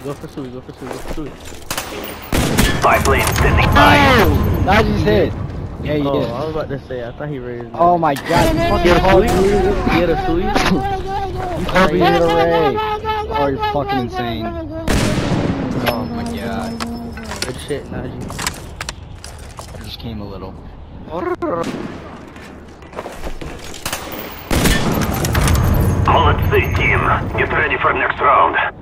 Go for Sui, go for Sui, go for Sui. Spy plane standing by. Oh! Najih's hit. Yeah, he Oh, did. I was about to say, I thought he raised. Oh my god, you Get fucking a Sui? Get a Sui? Kobe hit a ray. Oh, you're fucking insane. Oh my god. Good shit, Najih. I just came a little. Молодцы, team. Get ready for next round.